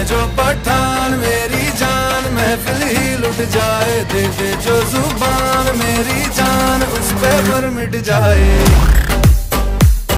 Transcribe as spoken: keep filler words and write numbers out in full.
जो पठान मेरी जान महफिल ही लुट जाए, दे दे जो जुबान मेरी जान उस पे पर मिट जाए।